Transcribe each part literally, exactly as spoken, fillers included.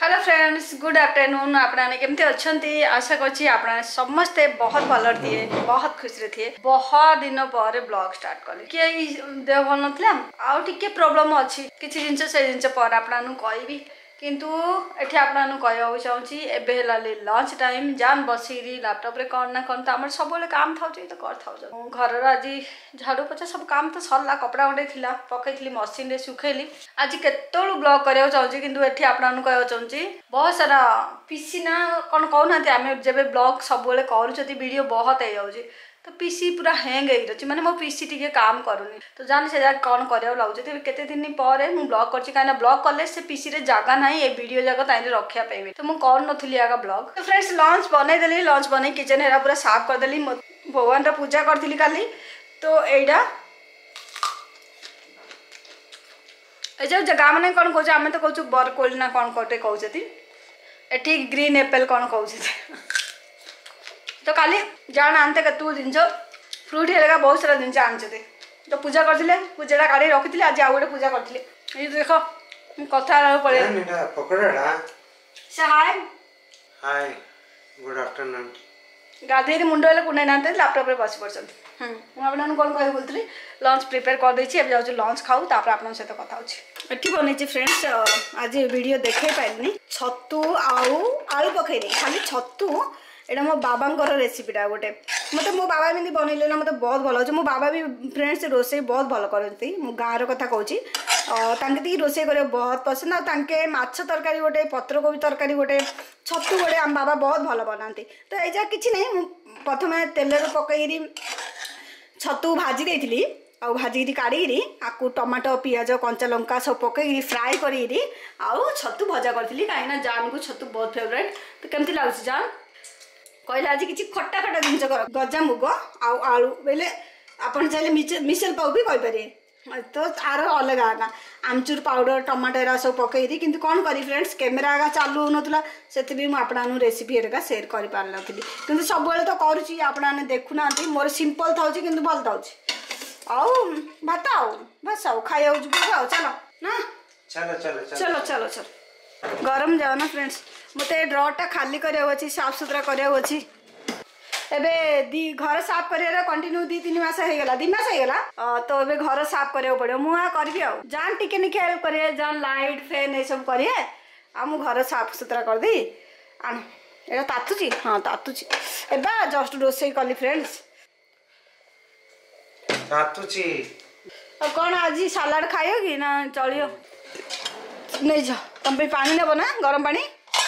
Hello friends, good afternoon. आपने केमती अच्छा? आशा करछि आपने समस्ते बहुत भल थे, बहुत खुशी थे। बहुत दिन पर ब्लॉग स्टार्ट कले किए देह भल ना आउ टिके प्रोब्लेम अच्छी किसी जिनस से जिनस पर आपन कहबी किंतु एठी आपन कहूँ चाहूँगी एवं लंच टाइम जान बसिरी लैपटॉप रे कौन ना कौन तो आम सब काम था तो कर था घर आज झाड़ू पोछा सब काम तो सरला कपड़ा गंडे थिला पकईली मशीन रे सुखेली आज केतलू ब्लॉग करिया चाहूँगी किंतु एठी आपन कहूँ चाहूँगी बहुत सारा पीसी ना कौन कहना आम जब ब्लॉग सब कर वीडियो बहुत हो जाऊँगी तो पीसी पूरा हैंग हो माने मो पीसी टिके काम करूनी तो जाने से जगह कौन करा लगे तेज केते दिन पर मुझे ब्लॉग कर कहीं ब्लॉग कले से पीसी रे जगह ना ये वीडियो जाक ताई रखा पाइबे तो मुझे कर नी आगे ब्लॉग। तो फ्रेंड्स लंच बनईदेली लंच बन किचन हेरा पूरा साफ करदेली भगवान पूजा करी काली तो यहाँ जो जगह मैंने कौन कौच आम तो कौच बरकोली ना कौन कौटे कहते एटी ग्रीन एप्पल कौन कहते तो काली जान आनते केतु जिन फ्रूट हेल्का बहुत सारा जिन आनते तो पूजा करते पूजा काढ़ी रखी थी आज आउ गोटे पूजा करी देख कथा पड़े हाय हाय गुड आफ्टरनून गाधे मुंड हेल्ले कुंडे ना लैपटॉप रे बस पड़े मुझे कौन कह बोलती लंच प्रिपेयर कर देछि जाऊँ लंच खाऊ तापर आपन सहित कथा होछि एठी बनेछि फ्रेंड्स आज वीडियो देखे पाइलनी छतु आउ आलू पकई खाली छतु एटा मो बाबांकर रेसिपीटा गोटे मत मो बाबा एमती बनइले ना मत बहुत भल अच्छे मो बाबा भी फ्रेंड्स रोसे बहुत भल करती मो गाँव कथा कहूँ रोसे कर बहुत पसंद आके माछ तरकारी गोटे पत्रकोबी तरकारी गोटे छतु गोटे आम बाबा बहुत भल बनाती तो ये किसी नहीं प्रथम तेल पकईरी छतु भाजी देती आउ भाजिकी काढ़ी आपको टमाटो पियाज कंचा लंका सब पकई फ्राए करी आउ छतु भजा करी कहीं जान को छतु बहुत फेवरेट तो केमती लगुच जान कहले आज किसी खट्टा खट्टा जिन कर गजा मुग आउ आलू बेले आपन चाहिए मिसेल पाउ भी कहींपरि तो आर अलग आगा आमचूर पाउडर टमाटर सब पकईदी कि कौन करी फ्रेंड्स कैमेरा आगा चालू होना से मुझे रेसिपी एरिका सेयर कर पार नी कि सब तो करुच्ची आपने देखुना मोर सिंपल था कि भल था आउ भात आउ बस आउ खाया आउ चलो ना चलो चलो चलो चलो चलो गरम जाओ ना फ्रेंड्स मत ड्रटा खाली कर साफ सुथरा कर एबे दी घर साफ कर कंटिन्यू दी तीन मास होगा दी मास होगा तो एबे घर साफ करा पड़ो मुझे करी आ जान टिके निके हेल्प करे जान लाइट फैन ये सब करे आ मु घर साफ सुथरा कर दी आन एटा तातुची हाँ तातुची एबा जस्ट रोसे कली फ्रेंड्स तातुची कौन आज सलाड खाइयो कि ना चलियो नहीं जा तुम पे पानी नेब ना गरम पानी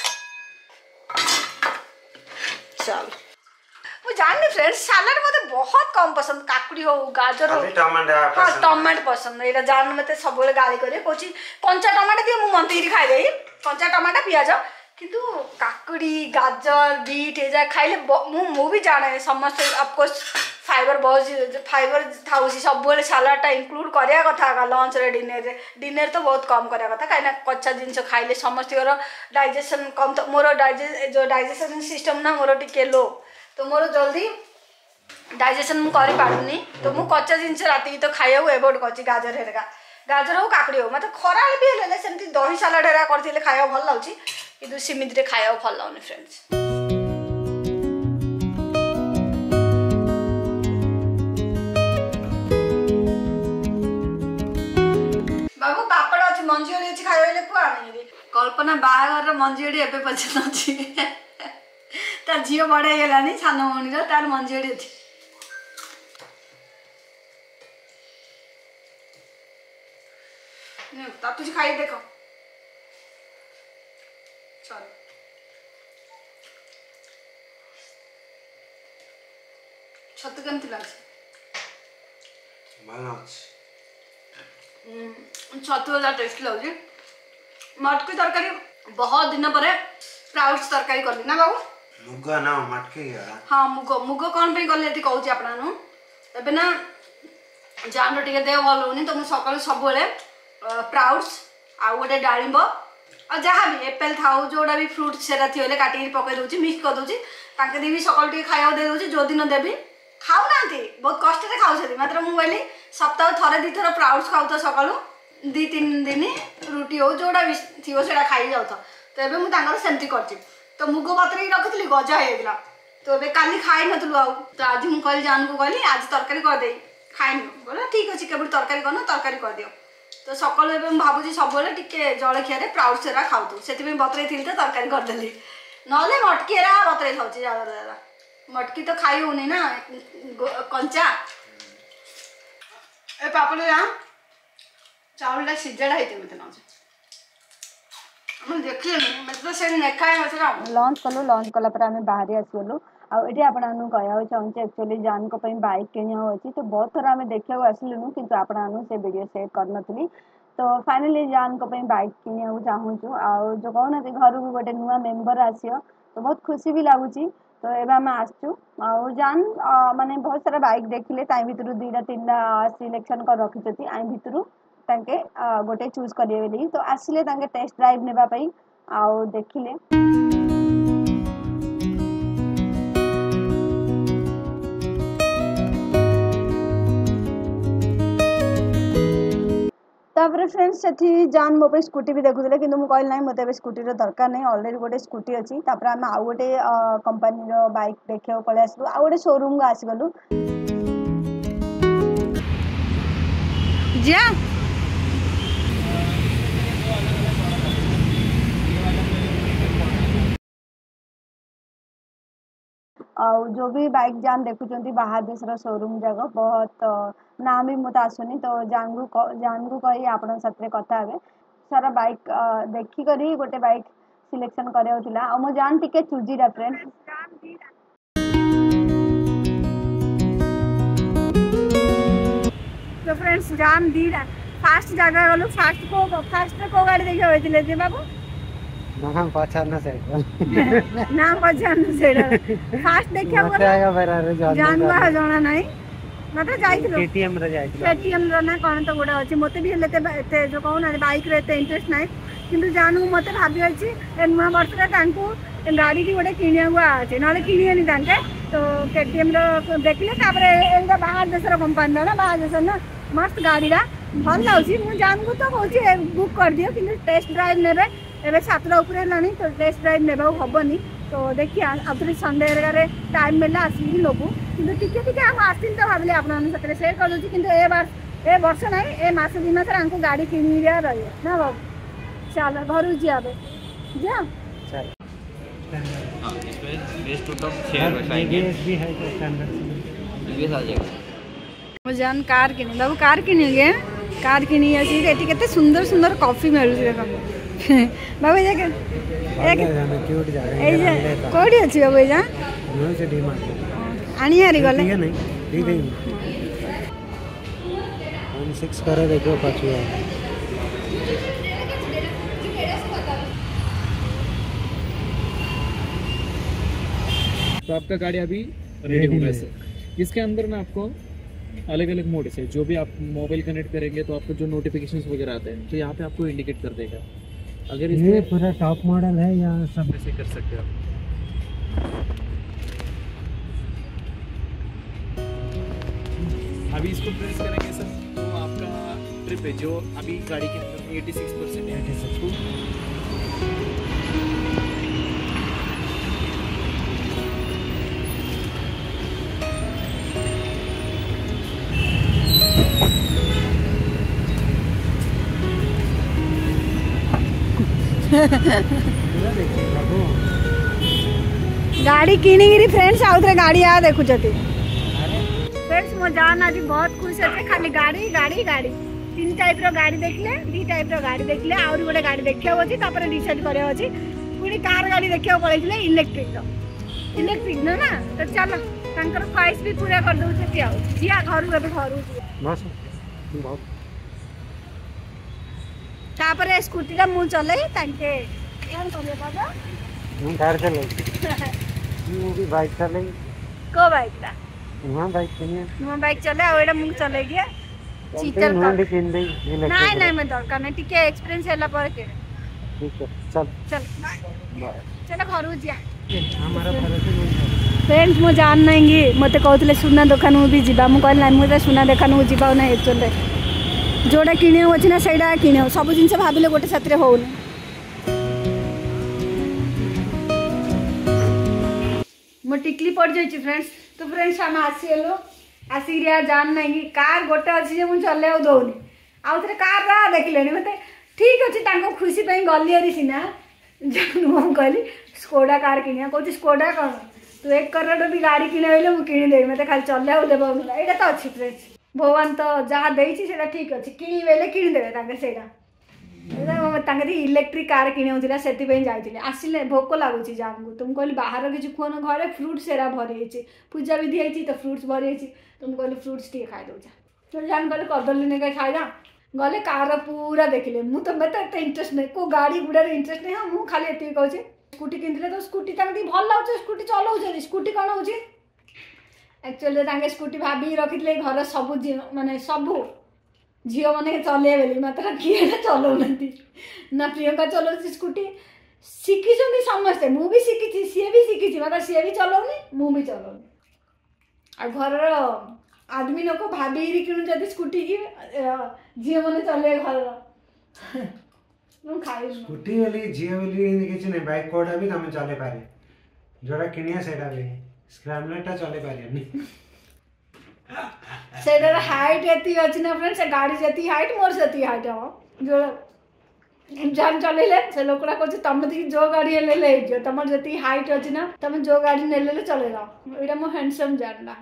चल मुझे जाननी फ्रेंड्स सलाड मत बहुत कम पसंद काकुड़ी हो गाजर हो हाँ टमाटो पसंद यहाँ जान मत सब गाली करे कौन कंचा टमाटो दिए मुझे मंत्री खाईदे कंचा टमाटो पियाज किंतु काकुड़ी गाजर बीट ये खाइले मु भी जाने समस्त ऑफकोर्स फाइबर बहुत फाइबर था सब सलाडटा इनक्लूड करा कथा लंच रे डिनर रे डिनर तो बहुत कम करा कथा कहीं कच्चा जिन खाइले समस्त डाइजेशन कम तो मोर डाइजे जो डाइजेशन सिस्टम ना मोर टिके लो तो मोर जल्दी डाइजेशन मु करि पारुनी तो मु कच्चा जिन राति तो खाइया एवोड कर गाजर हेरका गाजर हो काकुड़ी हो मतलब खरा भी हेल्ले सेमती दही सलाड हेरा करथिले खाइया भल लाଗୁଛି किंतु सिमिति रे खाइया भल लाउनी फ्रेंड्स। बाबू पापड़ अच्छी मंजी ओडी अच्छी खाइले कुआ आनी कल्पना बाहागर मंजी ओडी एबे पछन अछि तार झील बड़े गलानी सान भौणी तार मंजी ओडी अच्छी तुझे खाई देख चल छतु केमती लागे छतु टेस्टी लगे मटकी तरकारी बहुत दिन पर प्राउड्स तरकारी कली ना बाबू मुग ना मटकी हाँ मुग मुग कौन पे कली कहूँ आपन एबे ना जान टे देह भल होनी तो मुझे सकाल सब प्राउड्स आउ गोटे डालिंब आ जहाँ भी एप्पल था जोड़ा भी फ्रूट सेरा थी काटिक पकई दूसरी मिक्स कर दूसरी ताके दी भी सकाल टे खाया दे दूसरी जो दिन देवी खाऊ ना बहुत कष्ट से खाऊँ मात्र मुझे सप्ताह थे दी थर प्राउड्स खाऊ तो सकालू दी तीन दिन रुटी हो जोड़ा भी थी से खाई जाऊ तो एबे मु तांगर सेमती करछि तो मुग बतरे रखितली गजा हे गेला तो एबे काली खाइ नथलु आउ तो आज मु कहली जान को कहली आज तरकारी कर दे खाइनु बोला ठीक अछि केबल तरकारी करनो तरकारी कर दियो तो सकाळ एबे मु भाबुजी सब बेले टिके जळखिया रे प्राउड सेरा खाउतु सेति में बतरे थिल तो तरकारी कर देली नले मटकी रा बतरे खाउछि ज्यादा ज्यादा मटकी तो खाई होनी ना कंचा ए पापड़ जा चावलटा सिझाड़ा होती मत ना लंच कलु लंच कला बाहरी आसगलु आठ आपको कहवा चाहूँ एक्चुअली जान को बाइक किणा अच्छी तो बहुत थर आम देखा आसलुनु किंतु आपन से वीडियो सेट करनी तो फाइनाली जान को बाइक किणा चाहूँ आउ जो कहना घर को गोटे नुआ मेम्बर आसियो तो बहुत खुशी भी लगुच तो ये आम आसचु आउ जान माने बहुत सारा बाइक देखिले भर दुईटा तीन सिलेक्शन कर रखी आई भितर तांके गोटे चूज करिए बोली तो आसिले तांके टेस्ट ड्राइव नेबा पई आउ देखिले तापर फ्रेंड्स सेठी जान मो पे स्कूटी भी देखुले किंतु मु कहल नाही मते बे स्कूटी रो दरकार नाही ऑलरेडी गोटे स्कूटी अछि तापर हम आउ गोटे कंपनी रो बाइक देखियो पळे आसलु आउ गोटे शोरूम गा आसी गलु जा और जो भी बाइक जान देखुं बाहर देश शोरूम जगह बहुत ना भी मत आसुनी तो जान को जान को कही आपण साथ कथा हे सारा बाइक देखी करी गोटे बाइक सिलेक्शन करा मो जान टिके चूजीरा फ्रेंड तो फ्रेंड्स जान दीटा फास्ट जगह गलु फास्ट को फास्ट को गाड़ी देखि होइतिले जे बाबू नाम पहचानना से नाम पहचानना से फास्ट देखिया मते आया बेरा रे जान को जाना नहीं मते जाइथिलो केटीएम रे जाइथिलो केटीएम रो ना कोन तो गोडा अछि मते भी हेले ते जो कहू ना बाइक रे ते इंटरेस्ट नाही किंतु जानू मते भाबी अछि ए नुवा वर्ष रे तांको गाड़ी की गोटे किनिया हुआ अछि नाले किनियनी तांके तो केटीएम रो देखले तापर एंगा बाहर देश रो कंपनी ना बाहर देश ना मस्त गाड़ी रा भल लाउछि मु जान को तो कहछि बुक कर दियो किंतु टेस्ट ड्राइव नेबे एबे सातटा ऊपर लानी तो टेस्ट ड्राइव नेबा हबनी तो देखिए आउथरे संडे रे टाइम मिलला आसी लोगो किंतु टिके टिके हम आसिन तो भाबले आपन सतरे शेयर कर दोछि किंतु ए बार ए वर्ष नाही ए मास दिन मास हमको गाड़ी किनी रिया रही ना बाबू चल घर जियाबे जा चल हां इसमें बेस टू टॉप शेयर वैसा भी है तो स्टैंडर्ड ये आ जाएगा मो जान कार किनी बाबू कार किनी गे कार किनी अछि एटी केते सुंदर सुंदर कॉफी मिलु रे बाबू जा के एक क्यूट जा ए जे कोडी अछि बाबू जा नो से डिमांड आनी हारी गले ठीक है नहीं ठीक है हम सिक्स करे देखो पाछू तो आपका गाड़ी अभी रेडी हो गया है सर। इसके अंदर ना आपको अलग अलग मोड है, जो भी आप मोबाइल कनेक्ट करेंगे तो आपको जो नोटिफिकेशंस वगैरह आते हैं तो यहाँ पे आपको इंडिकेट कर देगा। अगर ये पूरा टॉप मॉडल है या सब ऐसे कर सकते हैं आप। अभी इसको प्रेस करेंगे सर तो आपका ट्रिप है जो अभी गाड़ी के अंदर एटी सिक्स परसेंट है एटी सिक्स गाड़ी किणी फ्रेंड्स आउथरे गाड़ी आ देखु फ्रेंड्स मो जान आज बहुत खुश है खाली गाड़ी गाड़ी गाड़ी तीन टाइप रो गाड़ी देखले दी टाइप रो गाड़ी देखले आउरी गोटे गाड़ी देखियो अछि तापर डिसाइड करे अछि पुनी कार गाड़ी देखियो पड़ैले इलेक्ट्रिक रो इलेक्ट्रिक ना ना तो चलो तांकर ख्वाहिश भी पूरा कर दउ छै किया जिया घर रे घर बस बहुत तापर स्कूटी रा मु चले तांके यार करे बाबा हम कार चले मु भी बाइक चले को बाइक रा हां बाइक चले नुआ बाइक चले आ एडा मु चले गया चीटर का भी किन दे नहीं नहीं मैं दरकार नहीं टिके एक्सपीरियंस हैला पर के ठीक है चल चल बाय चलो घर जिया हमारा भरोसे नहीं फ्रेंड्स मो जान नहीं मते कहतले सुना दुकान भी जीवा मु कहला मु सुना दुकान को जीवा ना एक्चुअली जोड़ा किणे अच्छी ना सहीटा किणे सब जिन भाविले गोटे साथ होनी टिकली पड़ जाइए फ्रेंड्स। तो फ्रेंड्स आम आसीगलु आसिक जान ना कि कार गोटे अच्छी मुझे चलैया दौनी आउ थे कार देखिले मत ठीक अच्छे खुशी गली हरी सीना मुझे कहली स्कोडा कार किनिया कौन स्कोडा कौन तू एक करोड़ भी गाड़ी किने मुझे किणीदेवी मत खाली चलैया देव यहाँ तो अच्छी फ्रेंड्स भगवान तो जहाँ देती ठीक अच्छे किणवे किणीदेवे से इलेक्ट्रिक कार किणुला से जाइए आसिले भोक लगुच जान को तुम कहली बाहर किसी खुन घरे फ्रुट्स एरा भरी पूजा विधि होती तो फ्रुट्स भरी तुम कहली फ्रुट्स टे खाई दौचा तो जान कहले कदली नहीं खाईदा गले कार पूरा देखिले मुझे तो मत एत इंटरेस्ट नहीं को गाड़ी गुड़ा इंटरेस्ट नहीं हाँ मुझे खाली ये कहूँ स्कूटी किनते तो स्कूटी भल लगे स्कूटी चलाऊँ स्कूटी कौन हो एक्चुअली स्कूटी भाभी रखी घर सब माने सबू झील मैंने चले बोली मात्र किए चलाऊना ना प्रियंका चलाऊ स्कूटी शिखी समस्ते मुझे शिखी सी भी शिखी मतलब सी भी चलाऊनी मुझे चलाऊनी आ घर आदमी लोग भाभी किणुच्च स्कूटी की झील मैंने चले घर स्कूटी वाली झील वाली किसी नहीं बाइक कोडा भी तुम चले पारे जोड़ा किनिया सेटा भी स्क्रैम्बलरटा चले पारे सेटार हाइट एति अछि ना फ्रेंड्स से गाड़ी जति हाइट मोर जति हाइट हम जो जान चलेले से लोकरा कहछ तम दी जो गाड़ी ले ले जो तमर जति हाइट अछि ना तम जो गाड़ी ने ले चले जाओ एटा मो हैंडसम जानला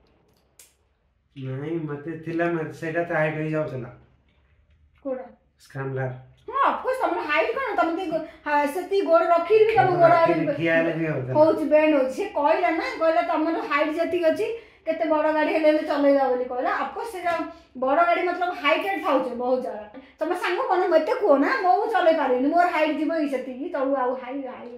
नहीं मते थिला मत सेटा त हाइट हो जाउ चला कोडा स्क्रैम्बलर हां ऑफ कोर्स तमर हाइट कोन तम दी हां सेति गोड़ रखी भी तम गोड़ किया ले भी होता होच बेंड हो से कहला ना कहला तमर हाइट जति अछि केते बड़ गाड़ी हेले चले जा बोली कहला आपको से बड़ गाड़ी मतलब हाइटेड थाउ छे बहुत ज्यादा तुम सांग कोन मते को ना मो चले पारेनी मोर हाइट जीवो इसेती की तळु आउ हाई हाई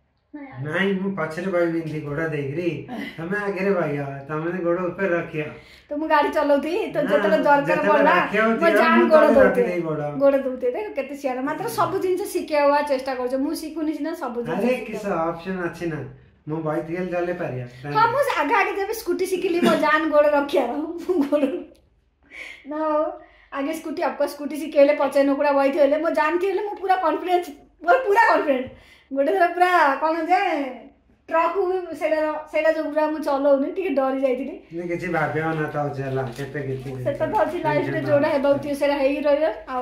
नहीं मु पछरे भाई बिंदी गोड़ा देखरी तमे आगे भाईया तमने गोड़ा ऊपर रखिया तो मु गाड़ी चलाउती तो जतले दरकार पड़ला मो जान गोड़ा दोते गोड़ा दोते देख केते सियार मात्र सब जिंस शिखे हुआ चेष्टा करछ मु सिखुनी ना सब जिंस अरे किस ऑप्शन अच्छे ना मो बाइक तेल चले पारिया हां मु आगे आगे जब स्कूटी सिखली मो जान गोड़ रखिया रहू गोड़ ना आगे स्कूटी आपको स्कूटी सिखेले पचे नकुड़ा बैठी हेले मो जानती हेले मो पूरा कॉन्फिडेंस मोर पूरा कॉन्फिडेंस गोटे थर पूरा कौन जे ट्रक भी सेटा सेटा जो पूरा मु चलाउनी टिके डरी जाइतिनी ने किछि भाबेवा ना ताउ चला केते किछि सेटा तो अछि लाइफ रे जोडा हेबाउती सेरा हेई रहय आ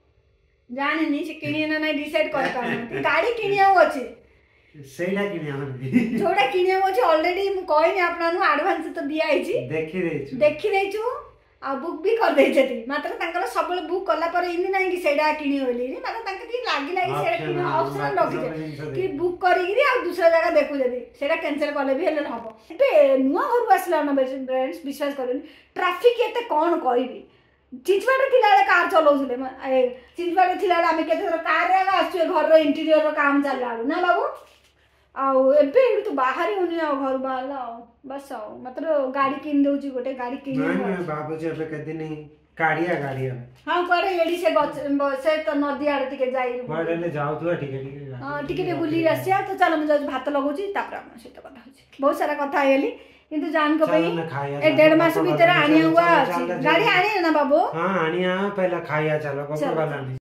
जानि नि से किनिया ना नहीं डिसाइड कर पाना गाड़ी किनिया अछि सेटा किनिया मन जोडा किनिया अछि ऑलरेडी मु कहनी आपना नु एडवांस तो दिया आइछि देखि रेछु देखि रेछु आ बुक भी कर दे छथि मात्र तांकर सब बुक करला पर इनी नाही कि सेडा किनी होली मात्र तांके कि लागी लागी सेडा किनी ऑप्शन रखि कि बुक करिगिरी आ दूसरा जगह देखु जदी सेडा कैंसिल करले भी हेले हबो ए नुवा घर आसला न फ्रेंड्स विश्वास करनी ट्रैफिक एते कोन कहबी चिंचवाड़े थिला कार चलाउले ए चिंचवाड़े थिला आमे केते कार रे आसु घर रो इंटीरियर रो काम चलला ना बाबू आउ एबे तो बाहर ही होनी आ घर बाला बस आओ मतलब गाड़ी किन दउची गोटे गाड़ी किन नहीं बाबू जे एबे कदी नहीं गाड़िया गाड़िया हां करे एडी से से तो नदी आड़ टिके जाई बड़ले जाऊ तो ठीक ठीक हां टिके टिके बुली आसिया तो चलो मुझे भात लगौची तापर हम से कथा होची बहुत सारा कथा आइली किंतु जान को पई ए डेढ़ मास भीतर आनिया हुआ गाड़ी आनी है ना बाबू हां आनिया पहला खाया चलो बाबू वाला नहीं